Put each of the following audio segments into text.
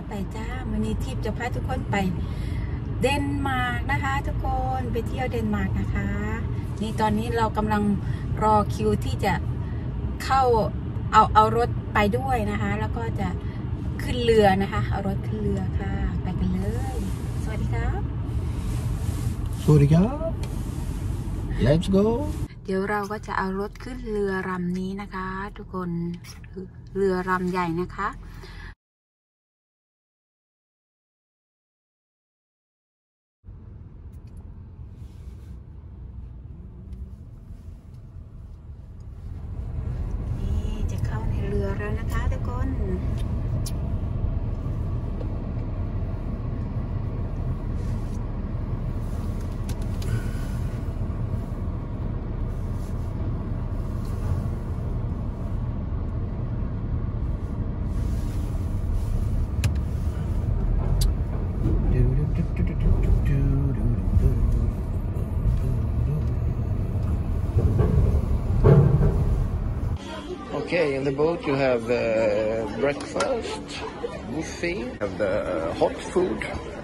ไปจ้าวันนี้ทิพย์จะพาทุกคนไปเดนมาร์กนะคะทุกคนไปเที่ยวเดนมาร์กนะคะนี่ตอนนี้เรากำลังรอคิวที่จะเข้าเอารถไปด้วยนะคะแล้วก็จะขึ้นเรือนะคะเอารถขึ้นเรือค่ะไปกันเลยสวัสดีครับสวัสดีครับ Let's go เดี๋ยวเราก็จะเอารถขึ้นเรือลำนี้นะคะทุกคนเรือลำใหญ่นะคะนี่จะเข้าในเรือแล้วนะคะทุกคน Okay, in the boat you have breakfast, buffet, you have the hot food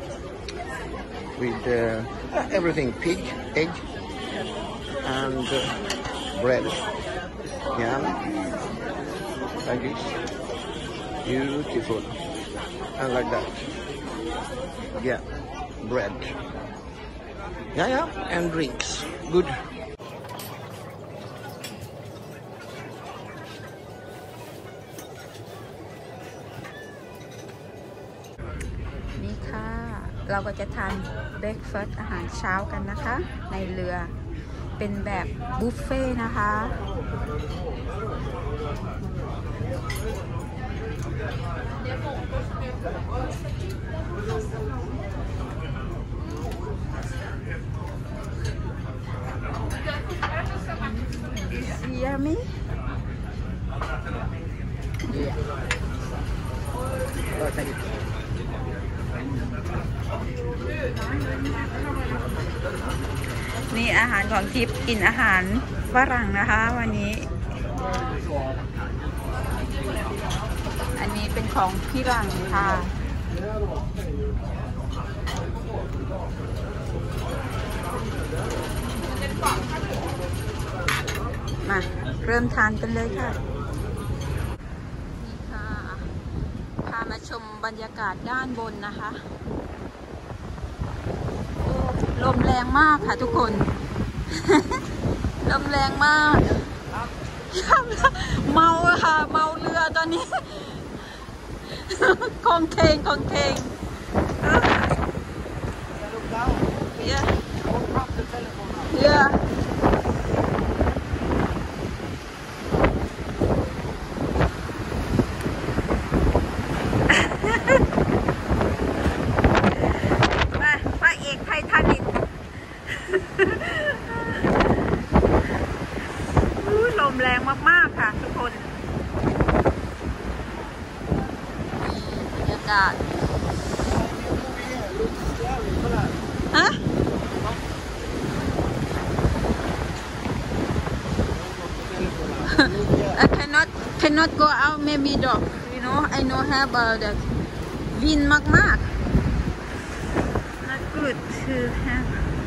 with everything, pig, egg, and bread. Yeah, like this. Beautiful. And like that. Yeah, bread. Yeah, and drinks. Good. เราก็จะทานเบรคฟาสต์อาหารเช้ากันนะคะในเรือเป็นแบบบุฟเฟ่นะคะYummy? Yeah. Oh, thank you.นี่อาหารของทิพย์กินอาหารฝรั่งนะคะวันนี้อันนี้เป็นของพี่หลังค่ะมาเริ่มทานกันเลยค่ะนี่ค่ะพามาชมบรรยากาศด้านบนนะคะลมแรงมากค่ะทุกคน ลมแรงมากเมาค่ะเมาเรือตอนนี้ คงเคงเรือลมแรงมากๆค่ะทุกคนบรรยากาศฮะI cannot go out maybe dog you know I know have the wind มากๆ not good to have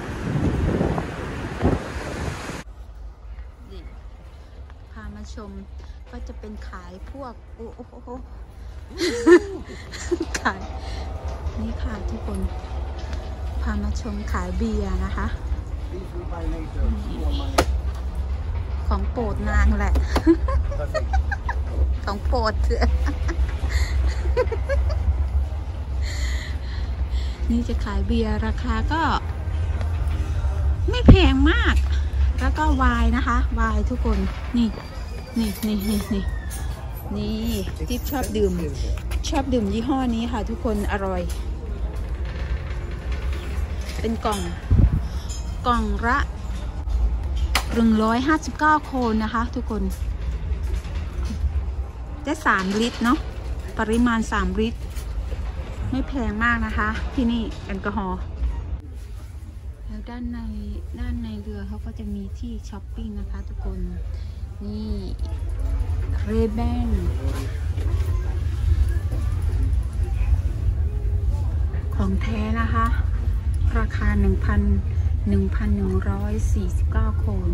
ชมก็จะเป็นขายพวกโอ้โหขายนี่ค่ะทุกคนพามาชมขายเบียร์นะคะของโปรดนางแหละของโปรดเถอะนี่จะขายเบียร์ราคาก็ไม่แพงมากแล้วก็ไวน์นะคะไวน์ทุกคนนี่ที่ชอบดื่มยี่ห้อนี้ค่ะทุกคนอร่อยเป็นกล่องละ159 โคนนะคะทุกคนได้3 ลิตรเนาะปริมาณ3 ลิตรไม่แพงมากนะคะที่นี่แอลกอฮอล์แล้วด้านในเรือเขาก็จะมีที่ช้อปปิ้งนะคะทุกคนนี่เรแบนของแท้นะคะราคา 1,149 โครน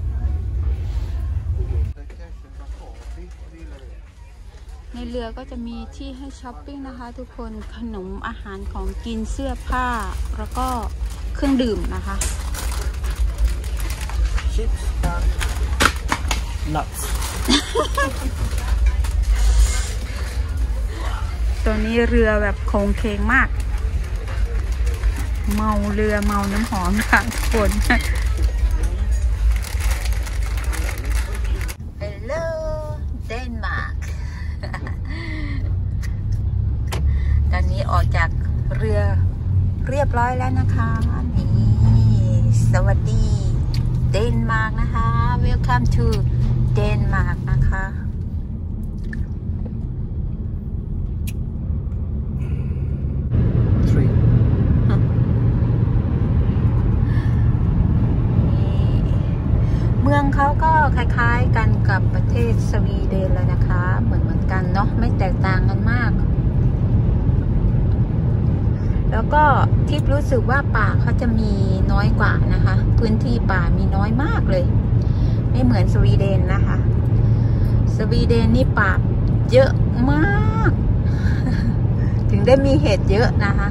ในเรือก็จะมีที่ให้ช้อปปิ้งนะคะทุกคนขนมอาหารของกินเสื้อผ้าแล้วก็เครื่องดื่มนะคะ Chips and nuts ตัวนี้เรือแบบโค้งเคงมากเมาเรือเมาน้ำหอมค่ะทุกคน Hello เดนมาร์ก ตอนนี้ออกจากเรือเรียบร้อยแล้วนะคะนี่สวัสดีเดนมาร์กนะคะ Welcome to เดนมาร์กนะคะเมืองเขาก็คล้ายๆกันกับประเทศสวีเดนเลยนะคะเหมือนกันเนาะไม่แตกต่างกันมากแล้วก็ทิพย์รู้สึกว่าป่าเขาจะมีน้อยกว่านะคะพื้นที่ป่ามีน้อยมากเลยไม่เหมือนสวีเดนนะคะสวีเดนนี่ป่าเยอะมาก ถึงได้มีเห็ดเยอะนะคะ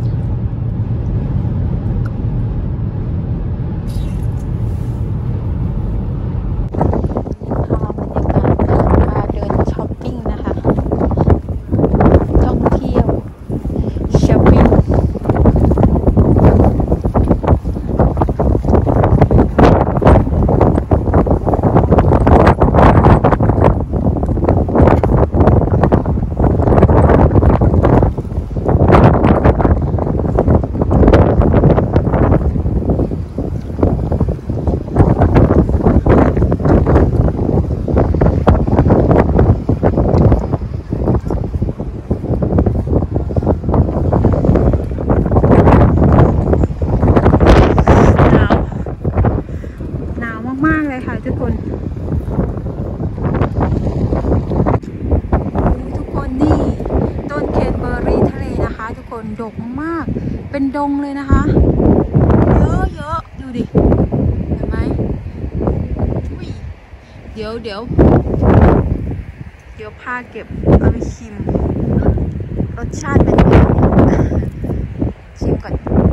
ทุกคนนี่ต้นเคนเบอร์รี่ทะเลนะคะทุกคนดกมากๆเป็นดงเลยนะคะเยอะๆดูดิเห็นไหมเดี๋ยวพาเก็บเอาไปชิมรสชาติเป็นยังไงชิมก่อน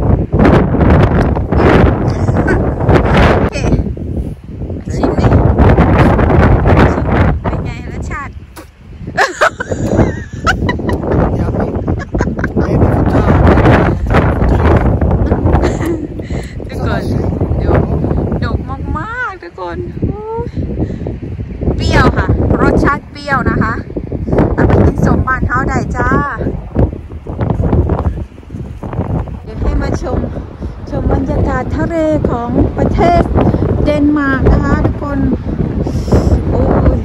เปรี้ยวค่ะรสชาติเปรี้ยวนะคะเอาไปกินสมบ้านเฮาได้จ้าเดี๋ยวให้มาชมบรรยากาศทะเลของประเทศเดนมาร์กนะคะทุกคนโอ้ย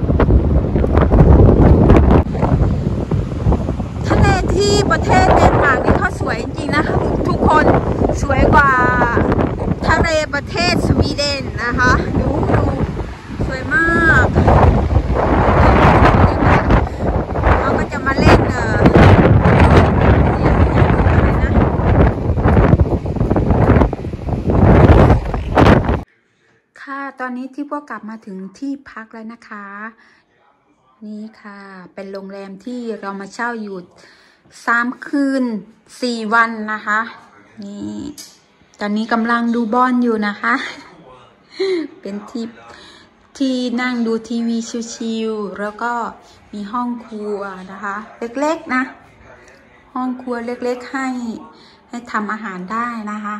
ทะเลที่ประเทศเดนมาร์กนี่เขาสวยจริงๆนะคะทุกคนสวยกว่าทะเลประเทศสวีเดนนะคะดูสวยมากเราก็จะมาเล่นค่ะตอนนี้ที่พวกกลับมาถึงที่พักแล้วนะคะนี่ค่ะเป็นโรงแรมที่เรามาเช่าอยู่3 คืน 4 วันนะคะนี่ตอนนี้กำลังดูบอลอยู่นะคะเป็นที่นั่งดูทีวีชิวๆแล้วก็มีห้องครัวนะคะเล็กๆนะห้องครัวเล็กๆให้ทำอาหารได้นะคะ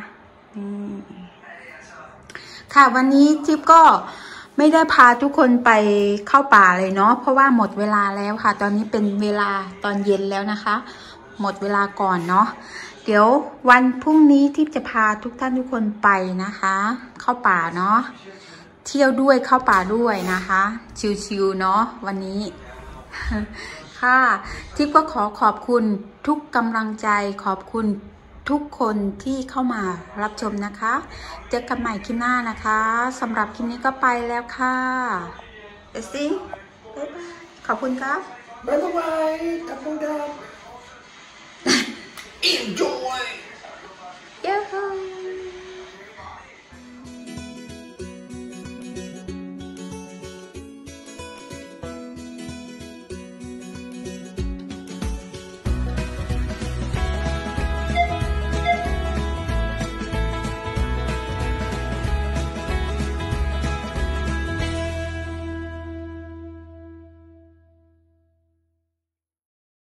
ค่ะวันนี้ทิพย์ก็ไม่ได้พาทุกคนไปเข้าป่าเลยเนาะเพราะว่าหมดเวลาแล้วค่ะตอนนี้เป็นเวลาตอนเย็นแล้วนะคะหมดเวลาก่อนเนาะเดี๋ยววันพรุ่งนี้ทิพย์จะพาทุกท่านทุกคนไปนะคะเข้าป่าเนาะเที่ยวด้วยเข้าป่าด้วยนะคะชิวๆเนาะวันนี้ค่ะทิพย์ก็ขอบคุณทุกกำลังใจขอบคุณทุกคนที่เข้ามารับชมนะคะเจอกันใหม่คลิปหน้านะคะสำหรับคลิปนี้ก็ไปแล้วค่ะเอซี่บ๊ายบายขอบคุณครับบ๊ายบายขอบคุณครับ